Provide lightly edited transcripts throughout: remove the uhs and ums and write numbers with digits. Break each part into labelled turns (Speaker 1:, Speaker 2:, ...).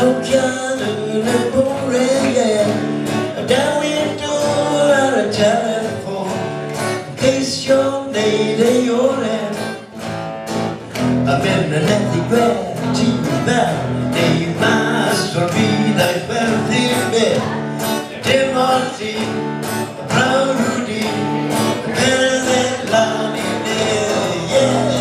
Speaker 1: in the pouring, yeah. Down we do out a telephone, in case your lady your hand. I'm in the netty gratitude valley, they must be thy wealthy bed. Timothy, proud Rudy, better than Lonnie, yeah.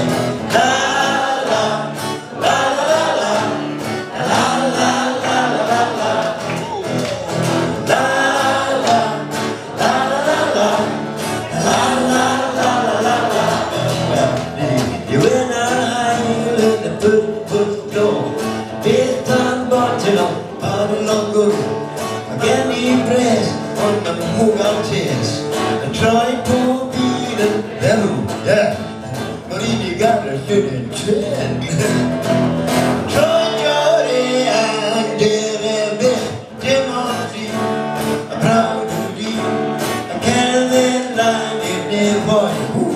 Speaker 1: You went out high in the foot door, bit on bottle, bottle of good. Candy press on the Mughal chest, and try to be the devil, yeah. But you got a certain trend. Try Jody and get a bit, Timothy, a proud to be, a candle line in their voice.